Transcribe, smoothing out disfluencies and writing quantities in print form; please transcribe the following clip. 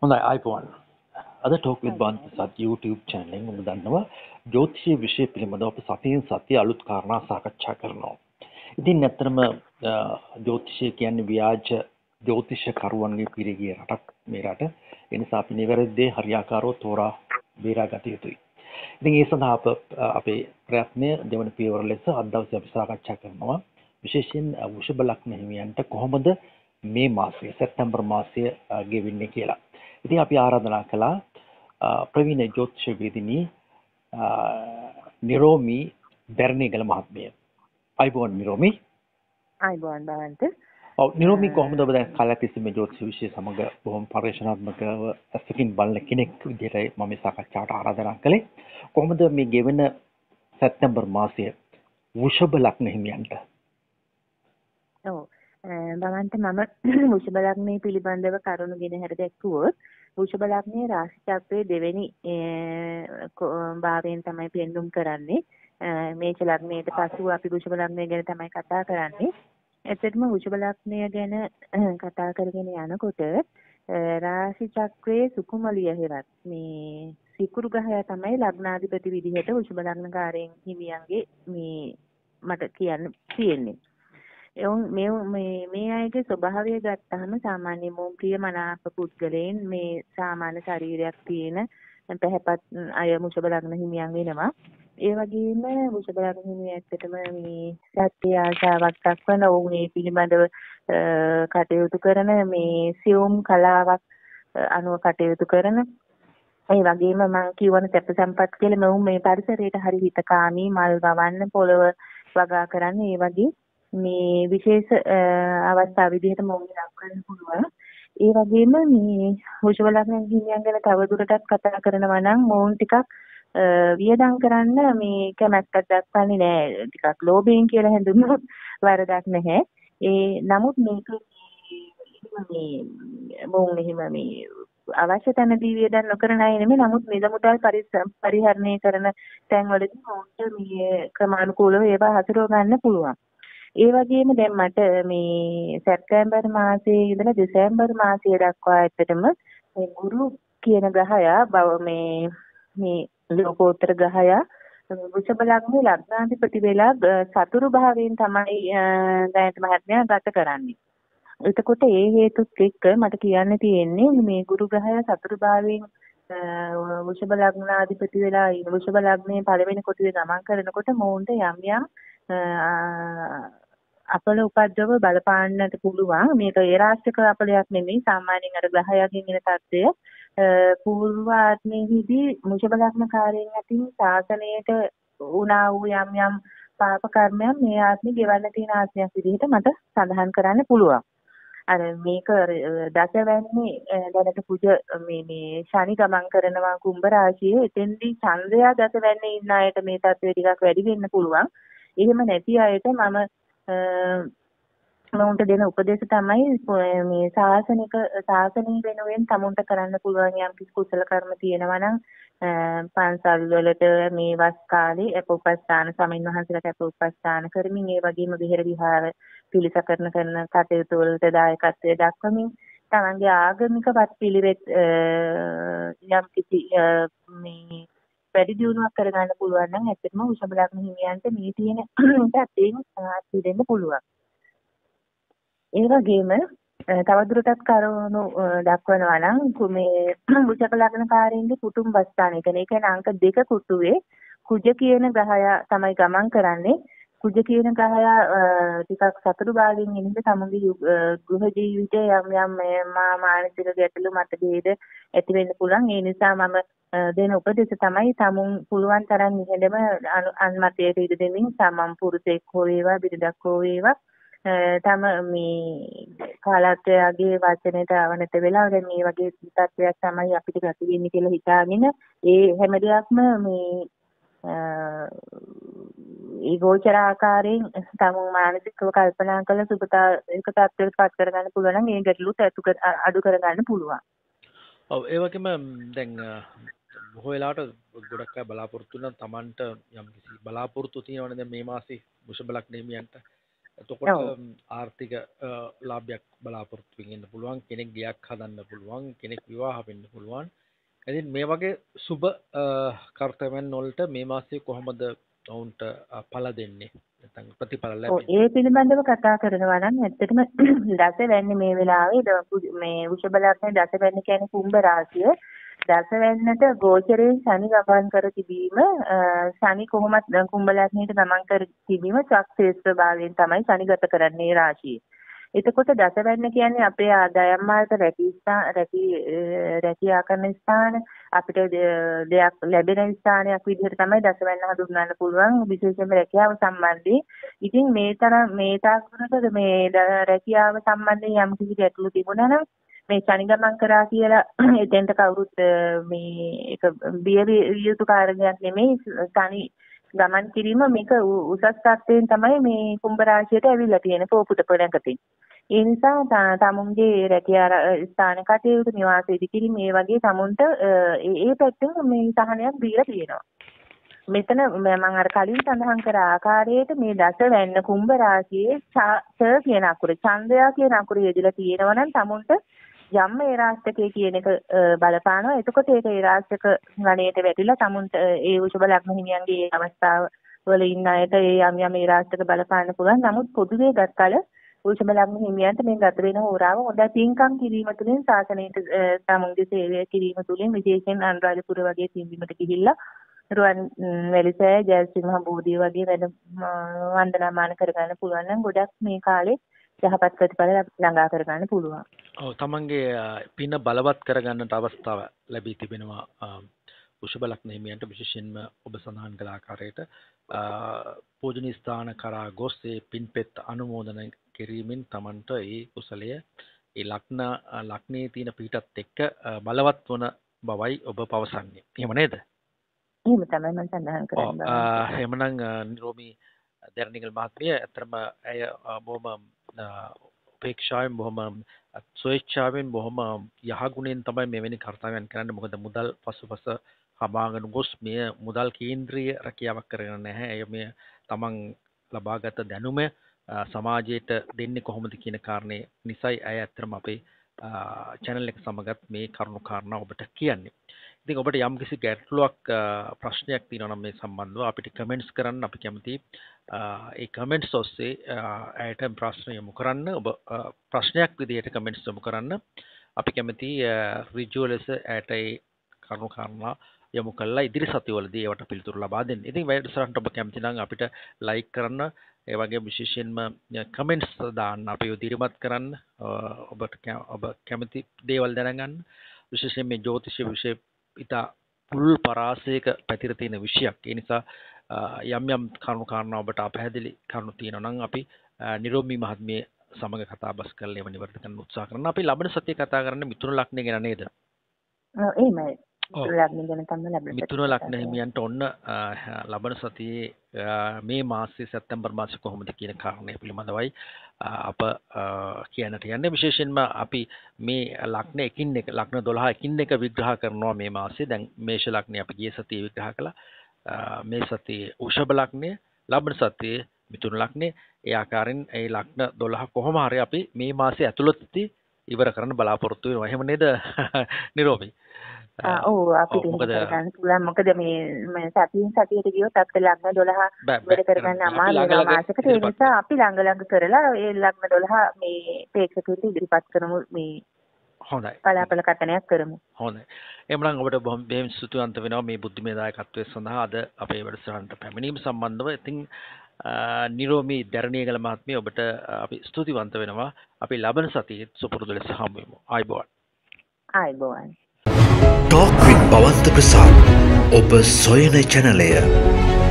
හොඳයි අයිබෝන්. අද ටෝක් විත් බන්ත් අයිබෝන්. සත් YouTube channel එකෙන් ඔබ දන්නවා ජ්‍යොතිෂීය විෂය පිළිබඳව අපි සතියෙන් සතිය අලුත් කාරණා සාකච්ඡා කරනවා. ඉතින් ඇත්තටම ජ්‍යොතිෂය කියන්නේ ව්‍යාජ ජ්‍යොතිෂ කරුවන්ගේ පිරිගිය රටක් මේ රට. ඒ නිසා අපි නිවැරදි දේ හරියාකාරව තෝරා බේරා ගත යුතුයි. ඉතින් ඒ සඳහා අපේ ප්‍රයත්නය දෙවන පියවර ලෙස අද දවසේ අපි සාකච්ඡා කරනවා විශේෂයෙන් වෘෂභ ලග්න හිමියන්ට කොහොමද මේ මාසය සැප්තැම්බර් මාසය ගෙවෙන්නේ කියලා. ඉතින් අපි ආරාධනා කළා ප්‍රවීණ ජ්‍යොතිෂ වේදිනී නිරෝමි බැර්ණේගල මහත්මිය. අයිබෝන් නිරෝමි. අයිබෝන් බවන්ත. ඔව් නිරෝමි කොහොමද ඔබ දැන් කාලයක් තිස්සේ මේ ජ්‍යොතිෂ විෂය සමග බොහොම පරිශනාත්මකව ඇසකින් බලන කෙනෙක් විදිහට මම මේ සාකච්ඡාවට ආරාධනා කළේ. කොහොමද මේ ගෙවෙන සැප්තැම්බර් මාසය වෘෂභ ලග්න හිමියන්ට? ඔව් බවන්ත මම වෘෂභ ලග්නය පිළිබඳව කරුණු ගෙන හර දැක්වුවොත් වෘෂභ ලග්නයේ රාශි චක්‍රයේ දෙවෙනි භාවයෙන් තමයි පෙන්눔 කරන්නේ. මේෂ ලග්නයට පසුව අපි වෘෂභ ලග්නය ගැන තමයි කතා කරන්නේ. එතෙත්ම වෘෂභ ලග්නය ගැන කතා කරගෙන යනකොට රාශි චක්‍රයේ සුකුමලිය හෙවත් මේ සිකුරු ග්‍රහය තමයි ලග්නාධිපති විදිහට වෘෂභ ලග්නකාරයන් හිමියන්ගේ මේ මට කියන්න තියෙන්නේ. මේ අයගේ ස්වභාවය ගත්තාම සාමාන්‍ය මොම්ප්‍රිය මනාප පුද්ගලයන් මේ සාමාන්‍ය ශරීරයක් තියෙන පැහැපත් අය වෘෂභ ලග්න හිමියන් වෙනවා. ඒ වගේම වෘෂභ ලග්න හිමියන් ඇත්තටම මේ සත්‍ය ආශාවක් දක්වන ඔවුන් ඒ පිළිබඳව කටයුතු කරන මේ සියුම් කලාවක් අනුව කටයුතු කරන ඒ වගේම මම කියවන සැප සම්පත් කියලා මෙවුන් මේ පරිසරයට හරි හිතකාමී මල් වවන්න පොළව වගා කරන්නේ ඒ වගේ මේ විශේෂ අවස්ථා විදිහට මොවුන් දක්වන්න පුළුවන්. ඒ වගේම මේ වෘෂභ ලග්න හිමියන් ගැන තවදුරටත් කතා කරනවා නම් මොවුන් ටිකක් වියදම් කරන්න මේ කැමැත්තක් දක්වන්නේ නැහැ. ටිකක් ලෝභයෙන් කියලා හඳුන්වුවොත් වරදක් නැහැ. ඒ නමුත් මේක මේ මොවුන් එහෙම මේ අවශ්‍ය තැනදී වියදම් නොකරන අය නෙමෙයි. නමුත් මිල මුදල් පරිහරණය කරන තැන්වලදී මොවුන්ට මේ ක්‍රමානුකූලව ඒවා හසුරව ගන්න පුළුවන්. ඒ වගේම දැන් මට මේ සැප්තැම්බර් මාසයේ ඉඳලා දෙසැම්බර් මාසය දක්වා ඇත්තටම මේ ගුරු කියන ග්‍රහයා මේ ලෝකෝත්තර ග්‍රහයා වෘෂභ ලග්නේ ලග්නාධිපති වෙලා සතුරු භාවයෙන් තමයි දැනට මහත්මයා ගත කරන්නේ. එතකොට ඒ හේතුත් එක්ක මට කියන්න තියෙන්නේ මේ ගුරු ග්‍රහයා සතුරු භාවයෙන් වෘෂභ ලග්නාධිපති වෙලා වෘෂභ ලග්නේ පළවෙනි කොටුවේ ගමන් කරනකොට මොවුන්ට යම් යම් අපල උපද්‍රව බලපාන්නට පුළුවන්. මේක ඒ රාශික අපලයක් නෙමෙයි. සාමාන්‍යයෙන් අර ග්‍රහයන්ගෙන් එන තත්ත්වය පූර්ව ආත්මයේදී වෘෂභ ලග්නකාරයන් අතින් ශාසනයට උනා වූ යම් යම් පාප කර්මයන් මේ ආත්මේ ගෙවන්න තියෙන ආත්මයක් විදිහට මට සඳහන් කරන්න පුළුවන්. අර මේක දසවැන්නේ දැනට පුජ මේ ශනි ගමන් කරනවා කුම්භ රාශියේ. එතෙන්දී චන්ද්‍රයා දසවැන්නේ ඉන්න අයට මේ තත්ත්වය ටිකක් වැඩි වෙන්න පුළුවන්. එහෙම නැති අයට මම දෙන උපදේශ තමයි මේ ශාසනික වෙනුවෙන් තමුන්ට කරන්න පුළුවන් යම් කිසි කුසල කර්ම තියෙනවා නම් පන්සල් වලට මේ වස් කාලේ අපෝපස්ථාන සමින් වහන්සේලාට අපෝපස්ථාන කරමින් ඒ වගේම විහෙර විහාර පිළිසකරන කරන කටයුතු වලට දායකත්වයේ දක්වමින් තමන්ගේ ආගමික වත් යම් කිසි මේ වැඩි දියුණුවක් කරගන්න පුළුවන් නම් ඇත්තටම වෘෂභ ලග්න හිමියන්ට මේ තියෙන තත්ත්වයෙන් සාහසි දෙන්න පුළුවන්. ඒ වගේම තවදුරටත් කරුණු දක්වනවා නම් මේ වෘෂභ ලග්නකාරයින්ගේ කුටුම්බ ස්ථානය කියන්නේ අංක 2 කුටුවේ කුජ කියන ග්‍රහයා තමයි ගමන් කරන්නේ. කුජ කියන ග්‍රහයා ටිකක් සතුරු භාවයෙන් ඉන්නේ තමුන්ගේ ගෘහ ජීවිතයේ යම් යම් මානසික ගැටලු මතභේද ඇති වෙන්න පුළුවන්. ඒ නිසා මම දෙන උපදේශ තමයි තමුන් පුළුවන් තරම් නිහඬව අන්මතයට ඉඩ දෙමින් සමම් පුරුෂෙක් හෝ වේවා බිරිඳක් හෝ වේවා තම මේ කාලත්වයේ වචනයට අවනත වෙලා දැන් මේ වගේ තත්ත්වයක් තමයි අපිට ගත වෙන්නේ කියලා හිතාගෙන ඒ හැම දෙයක්ම මේ ඒ ගෝචර ආකාරයෙන් තම මානසිකව කල්පනා කළ සුබතා එක තත්ත්වයකට පත් කරගන්න පුළුවන් නම් ඒ ගැටලුත් අඩු කරගන්න පුළුවන්. ඔව් ඒ වගේම දැන් බොහෝ වෙලාවට ගොඩක් අය බලාපොරොත්තු වෙන තමන්ට යම් කිසි බලාපොරොත්තු තියෙනවනේ දැන් මේ මාසේ වෘෂභ ලග්න හිමියන්ට එතකොට ඔව්. ආර්ථික ලාභයක් බලාපොරොත්තු වෙන්න ඉන්න පුළුවන්, කෙනෙක් ගයක් හදන්න පුළුවන්, කෙනෙක් විවාහ වෙන්න පුළුවන්. ඉතින් මේ වගේ සුබ කර්තව්‍යයන් වලට මේ මාසයේ කොහොමද ඔවුන්ට ඵල දෙන්නේ? නැත්නම් ප්‍රතිඵල ඔව් ලැබෙන්නේ? ඒ පිළිබඳව කතා කරනවා නම් ඇත්තටම දස වෙන්නේ මේ වෙලාවේ මේ වෘෂභ ලග්නේ දස වෙන්නේ කියන්නේ කුම්භ රාශිය. දස වෙන්නට ගෝචරයෙන් ශනි ගමන් කර තිබීම ශනි කොහොමත් කුම්භ ලග්නයට ගමන් කර තිබීම ශක්තිස්ත්‍ර භාවයෙන් තමයි ශනි ගත කරන්නේ රාශියේ. එතකොට දස වෙන්න කියන්නේ අපේ ආදායම් මාර්ග රැකියා කරන ස්ථාන අපිට දෙයක් ලැබෙන ස්ථානයක් විදිහට තමයි දස වෙන්න හඳුන්වන්න පුළුවන් විශේෂයෙන්ම රැකියාව සම්බන්ධයෙන්. ඉතින් මේ තාක්ෂණයට මේ රැකියාව සම්බන්ධයෙන් යම් කිසි ගැටලු තිබුණා නම් මේ ශනි ගමන් කරා කියලා එතෙන්ට කවුරුත් මේ එක බිය යුතු කාරණයක් නෙමෙයි. ශනි ගමන් කිරීම මේක උසස් තත්ත්වයෙන් තමයි මේ කුම්භ රාශියට ඇවිල්ලා තියෙන පොපුට පොණකතින්. ඒ නිසා තමුන්ගේ රැකියා ස්ථාන කටයුතු නිවාස ඉදිකිරීම මේ වගේ තමුන්ට ඒ පැත්තෙන් මේ සහනයක් දීලා තියෙනවා. මෙතන මම අර කලින් සඳහන් කර ආකාරයට මේ දස වෙන්න කුම්භ රාශියේ කියන අකුර ඡන්දයා කියන අකුර යෙදලා තියෙනවා නම් තමුන්ට යම් ඒ රාශිකයේ කියන එක බලපානවා. එතකොට ඒක ඒ රාශික ගණයට වැටිලා තමුන්ට ඒ වෘෂභ ලග්න හිමියන්ගේ අවස්ථාව වල ඉන්න අයට ඒ යම් ඒ රාශික බලපාන්න පුළුවන්. නමුත් පොදුවේ ගත්තල වෘෂභ ලග්න හිමියන්ට මේ ගත වෙන හෝරාව හොඳ පින්කම් කිරීම තුළින් ශාසනයට තමුන්ගේ සේවය කිරීම තුළින් විශේෂයෙන් අනුරාධපුර වගේ පින්බිමට ගිහිල්ලා රුවන් වැලිසෑය ජයසිංහ බෝධිය වගේ වැඩ වන්දනාමාන කරගන්න පුළුවන් නම් ගොඩක් මේ කාලේ යහපත් ප්‍රතිඵල ළඟා කරගන්න පුළුවන්. ඔව් තමන්ගේ පින බලවත් කරගන්නට අවස්ථාව ලැබී තිබෙනවා වෘෂභ ලග්න හිමියන්ට විශේෂයෙන්ම ඔබ සඳහන් කළ ආකාරයට පූජනීය ස්ථාන කරා ගොස් ඒ පින්පෙත් අනුමෝදන කිරීමෙන් තමන්ට ඒ කුසලය ඒ ලග්නයේ තියෙන පිටත් එක්ක බලවත් වන බවයි ඔබ පවසන්නේ. එහෙම නේද? එහෙම තමයි මම සඳහන් කරන්නේ. එහෙමනම් නිරෝමි දැරණිගල් මහත්මිය අතරම ඇය බොහොම උපේක්ෂාවෙන් බොහොම ස්වේච්ඡාවෙන් බොහොම යහගුණෙන් තමයි මෙවැනි කර්තව්‍යයන් කරන්නේ. මොකද මුදල් පසුපස හඹාගෙන ගොස් මේ මුදල් කේන්ද්‍රීය රැකියාවක් කරගෙන නැහැ. එය මේ තමන් ලබාගත දැනුම සමාජයට දෙන්නේ කොහොමද කියන කාරණේ නිසයි ඇය අතරම අපේ channel එක සමගත් මේ කරුණු කාරණා ඔබට කියන්නේ. ඉතින් ඔබට යම් කිසි ගැටලුවක් ප්‍රශ්නයක් තියෙනවා නම් මේ සම්බන්ධව අපිට කමෙන්ට්ස් කරන්න අපි කැමතියි. ඒ කමෙන්ට්ස් ඔස්සේ ඇයට ප්‍රශ්න යොමු කරන්න. ඔබ ප්‍රශ්නයක් විදිහට කමෙන්ට්ස් යොමු කරන්න. අපි කැමතියි ඍජුව ලෙස ඇයට ඒ කරුණු කාරණා යොමු කළා ඉදිරි සතිවලදී ඒවට පිළිතුරු ලබා දෙන්න. ඉතින් වැඩසටහනට ඔබ කැමති නම් අපිට ලයික් කරන්න, ඒ වගේම විශේෂයෙන්ම කමෙන්ට්ස් දාන්න, අපිව දිරිමත් කරන්න, ඔබ කැමති දේවල් දැනගන්න. විශේෂයෙන් මේ ජ්‍යොතිෂ විෂය ඉතා පුළුල් පරාසයක පැතිර තියෙන විෂයක්. ඒ නිසා යම් කරුණු කාරණා ඔබට අපැහැදිලි කරුණු තියෙනවා නම් අපි නිරෝමි මහත්මිය සමග කතා බස් කරලා ඒව නිවැරදි කරන්න උත්සාහ කරනවා. අපි ලබන සතියේ කතා කරන්නේ මිථුන ලග්නය ගැන නේද? එහෙමයි. ලග්න ගැන තමයි මිථුන ලග්න හිමියන්ට ඔන්න ලබන සතියේ මේ මාසයේ සැප්තැම්බර් මාසයේ කොහොමද කියන කාරණය පිළිබඳවයි අප කියන්නට යන්නේ. විශේෂයෙන්ම අපි මේ ලග්න එකින් එක ලග්න 12 එකින් එක විග්‍රහ කරනවා මේ මාසයේ. දැන් මේෂ ලග්නය අපි ගිය සතියේ විග්‍රහ කළා. මේ සතියේ වෘෂභ ලග්නය, ලබන සතියේ මිථුන ලග්නය. ඒ ආකාරයෙන් ඒ ලග්න 12 කොහොම හරි අපි මේ මාසයේ ඇතුළතදී ඉවර කරන්න බලාපොරොත්තු වෙනවා. එහෙම නේද නිරෝමි? ඔව් අපිට කරගන්න පුළුවන්. මොකද මේ සතියෙන් සතියට ගියොත් අපිට ලග්න 12 ඉවර කරගන්න අමාරු මාසයකට. ඒ නිසා අපි ළඟ කරලා ඒ ලග්න 12 මේ ප්‍රේක්ෂකයන්ට ඉදිරිපත් කරමු. මේ හොඳයි. බලාපොල කතනයක් කරමු. හොඳයි. එhmenan ඔබට බොහොම ස්තුතිවන්ත වෙනවා මේ බුද්ධිමය දායකත්වයේ සඳහා අද අපේ වැඩසටහනට පැමිණීම සම්බන්ධව. ඉතින් නිරෝමි දැරණියගල මහත්මිය ඔබට අපි ස්තුතිවන්ත වෙනවා. අපි ලබන සතියේ සුපුරුදු ලෙස හමු වෙමු. ආයුබෝවන්. ආයුබෝවන්. Talk with Pawanta Prasad ඔබ සොයන channel